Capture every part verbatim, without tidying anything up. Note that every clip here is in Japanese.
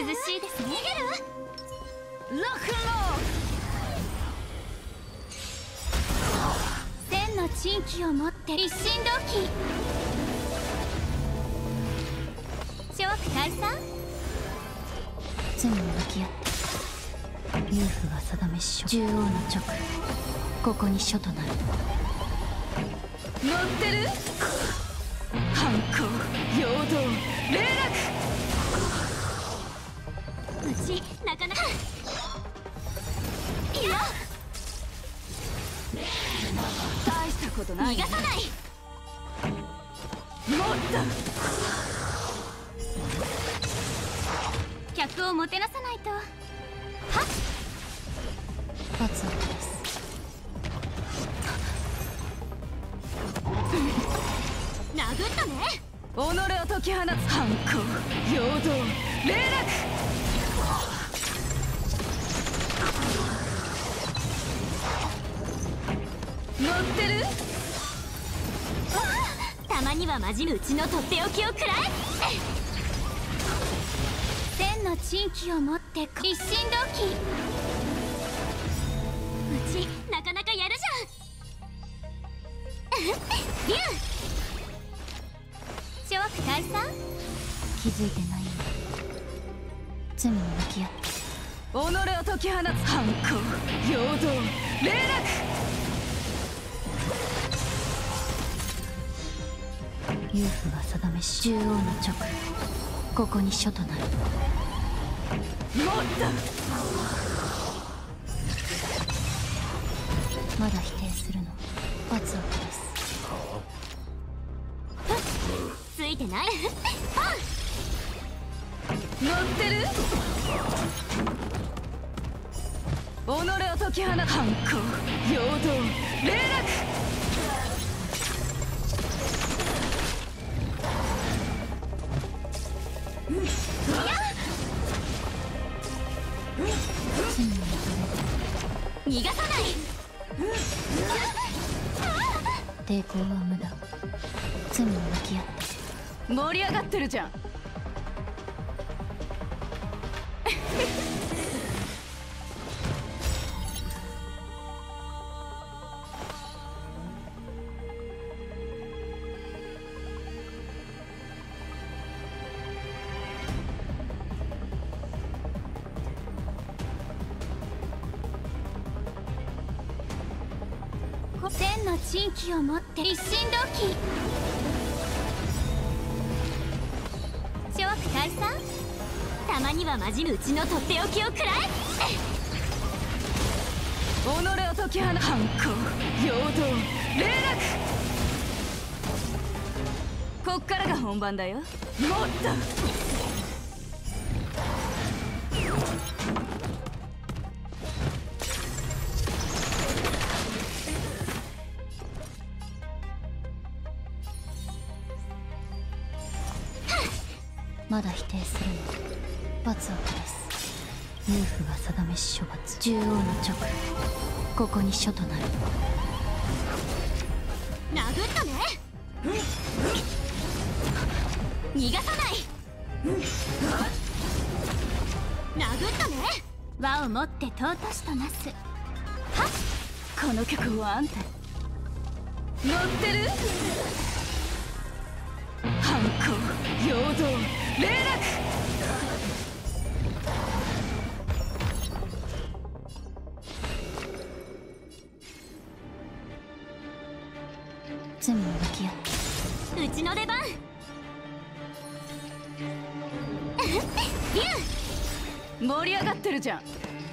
涼しいですね。 ロックンロール。 千の珍奇を持って一心同期。諸悪退散。 罪に向き合って冥府が定めし獣王の直ここに書となる。 乗ってる。反抗陽動霊落。 うちなかなか。いや大したことない、ね、 逃がさない。 もっと客をもてなさないと。はっ罰を下す。 殴ったね。 己を解き放つ。反抗陽動霊落。乗ってる。 たまにはまじるうちのとっておきを食らえ。千の珍奇を持って一心同期。うちなかなかやるじゃん。ビュー諸悪退散。 気づいてないんだ。罪に向き合って己を解き放つ。反抗陽動霊落。 冥府が定めし獣王の直ここに書となる。 もっまだ否定するの。罰を下す。 ついてない。 乗ってる。己を解き放つ。反抗陽動霊落。 罪に逃がさない。 抵抗は無駄。罪に向き合って盛り上がってるじゃん。 千の珍奇を持って一心同期。諸悪退散。たまにはまじるうちのとっておきを食らえ。 己を解き放つ。反抗陽動霊落。こっからが本番だよ。もっとまだ否定するの。罰を下す。冥府が定めし処罰獣王の直ここに書となる。 殴ったね。逃がさない。殴ったね。輪を持って尊しとなす。はっこの曲はあんた。乗ってる。反抗陽動霊落。 罪に向き合ってうちの出番。ビュー盛り上がってるじゃん。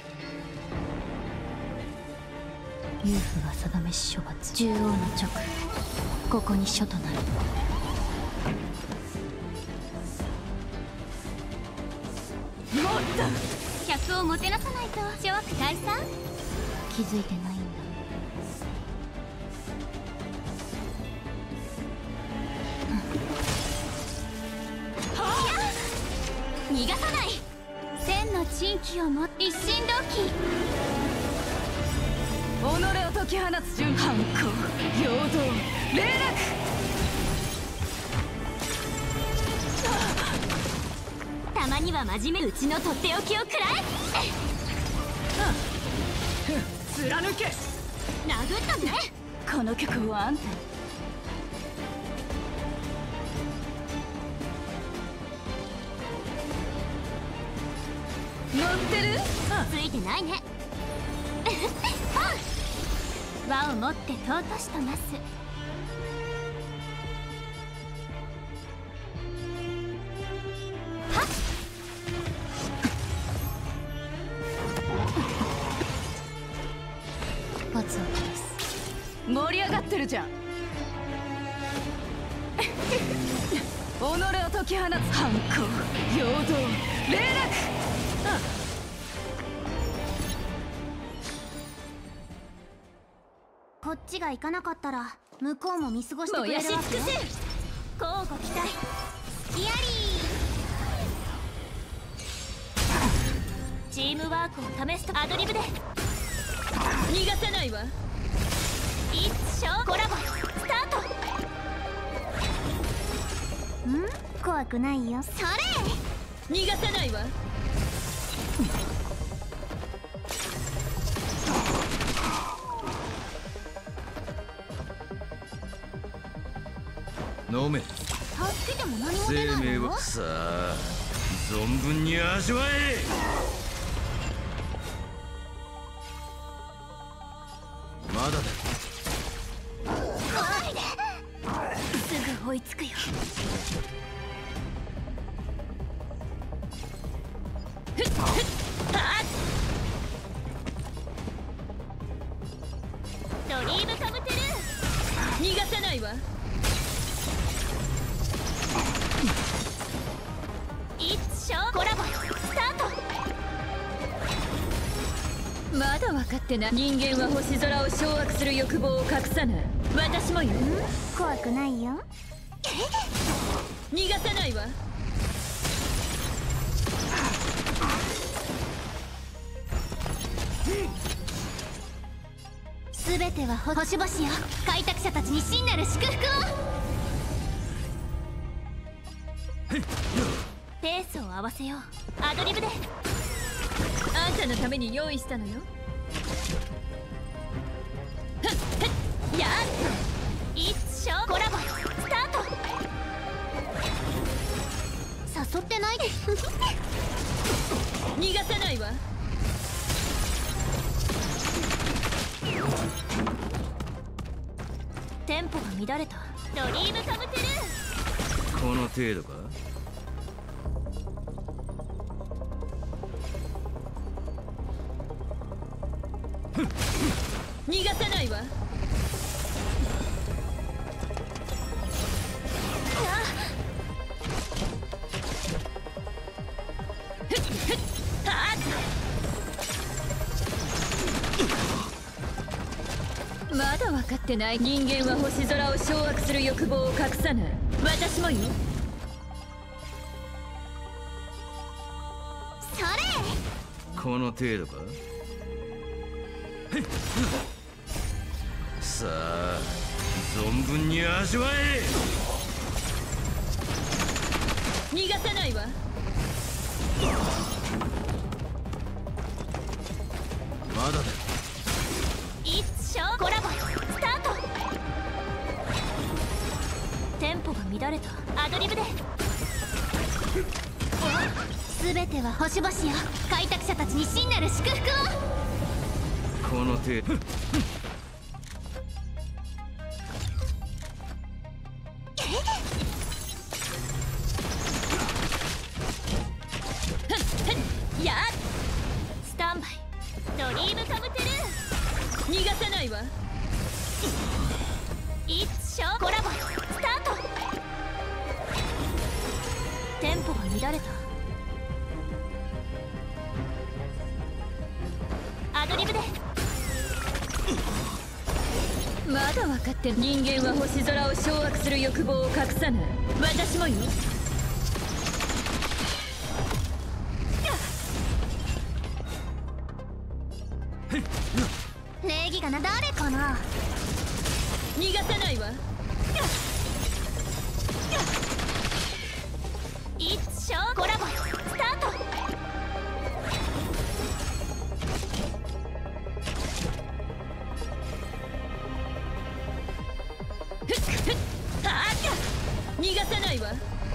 冥府が定めし処罰獣王の直ここに書となる。 もっと客をもてなさないと。諸悪退散。 気づいてないんだ。 逃がさない。千の珍奇を持って一心同期。 己を解き放つ。純反抗陽動霊落。 たままには真面目うちのとっておきを食らえ。 貫け。 殴ったね。 この曲はあんた乗ってる？ ついてないね。輪を持って尊しとなす。はっ。 罰を下す。 盛り上がってるじゃん。己を解き放つ反抗、陽動、霊落。 こっちが行かなかったら向こうも見過ごしてくれるわけよ。 燃やし尽くせ。 交互期待。スキアリー。チームワークを試すとアドリブで逃がさないわ。 一勝コラボスタート。ん？怖くないよ。それ。 逃がさないわ。 飲め。 助けても何も出ないの？ 生命はさあ存分に味わえ。まだだ。 来ないで。すぐ追いつくよ。 ふっふっはっ。 ドリームカムテルー。 逃がさないわ。 一勝コラボスタート。 まだ分かってない。人間は星空を掌握する欲望を隠さない。私もよ。 怖くないよ。 逃がさないわ。 すべては星々よ。開拓者たちに真なる祝福を。ペースを合わせよう。アドリブで。 あんたのために用意したのよ。ふっふっやっ一勝コラボスタート。誘ってないで。 逃がさないわ。 テンポが乱れた。ドリームカムテルー。 この程度か。 逃がさないわ。ふっふっはっ。まだ分かってない。人間は星空を掌握する欲望を隠さない。私もよ。 それ。 この程度か。さあ存分に味わえ。 逃がさないわ。 まだだ。 一勝コラボスタート。テンポが乱れた。アドリブで。すべては星々よ。開拓者たちに真なる祝福を。 この程度。 やっ。 スタンバイ。ドリームカムテルー。 逃がさないわ。 一勝コラボスタート。テンポが乱れた。アドリブで。 まだ分かって人間は星空を掌握する欲望を隠さない。私もよ。 礼儀がな誰かな。 逃がさないわ。 一勝コラボスター逃がさないわ。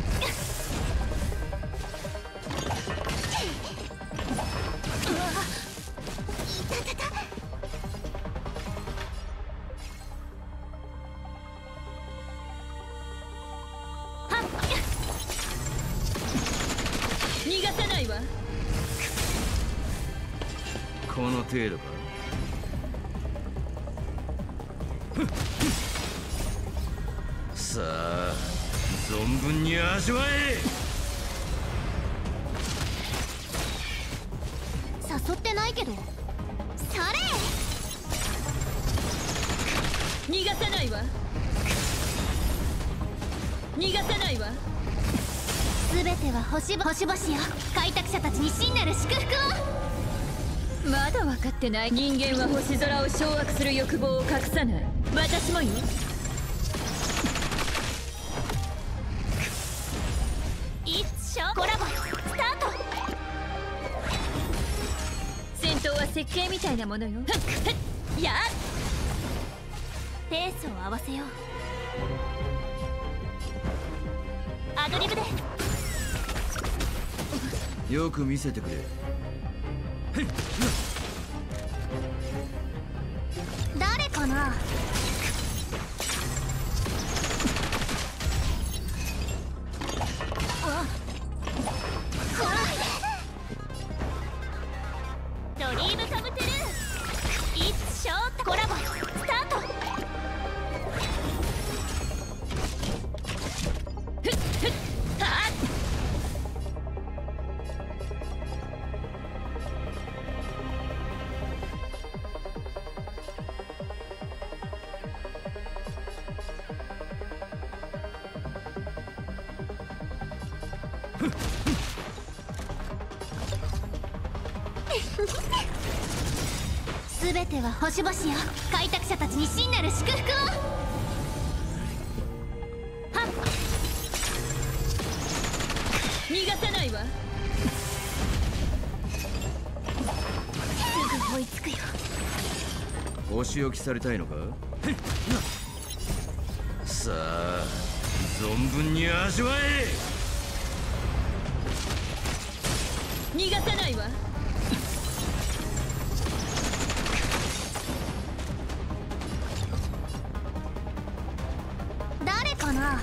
逃がさないわ。 この程度か。さあ存分に味わえ。 誘ってないけど。それ逃がさないわ。逃がさないわ。 全ては星々星々よ。開拓者たちに真なる祝福を。 まだ分かってない。人間は星空を掌握する欲望を隠さない。私もよ。 一緒コラボスタート。 戦闘は設計みたいなものよ。ふっふっやっペースを合わせよう。アドリブで。 よく見せてくれ。 誰かな。ドリームカムトゥルー。イッツショートコラボスタート。 ふっふっはっ全ては星々よ。開拓者たちに真なる祝福を。はっ逃がさないわ。 すぐ追いつくよ。 お仕置きされたいのか。さあ存分に味わえ。 逃がさないわ。 誰かな。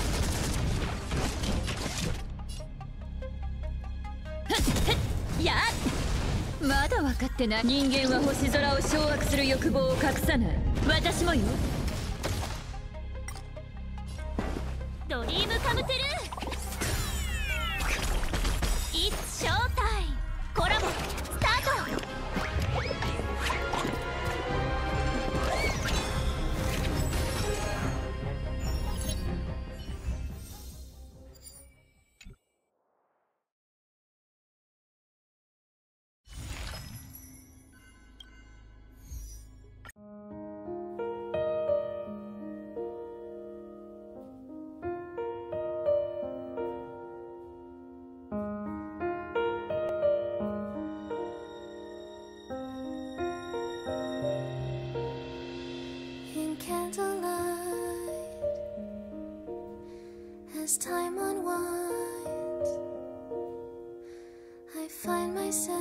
やっまだ分かってない。人間は星空を掌握する欲望を隠さない。私もよ。 ドリームカムトゥルー。イッツショータイムコラボスタート。 As time unwinds, I find myself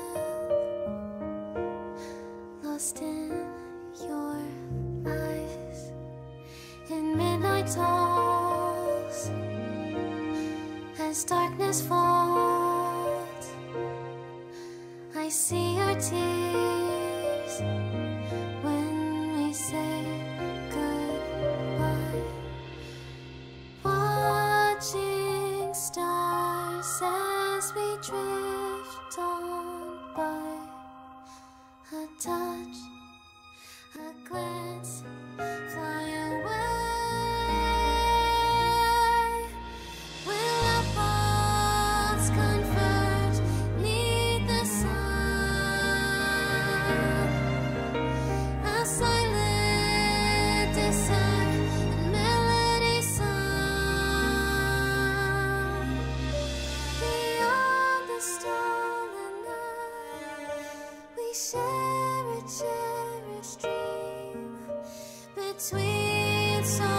lost in your eyes. In midnight talks, as darkness falls, I see your tears when we say goodbye. Watching stars as we drift on by. A touch, a glance, fly away. Will our paths converge 'neath the sun? A silent descent and melody sung beyond the stolen night. We share a cherished dream between songs.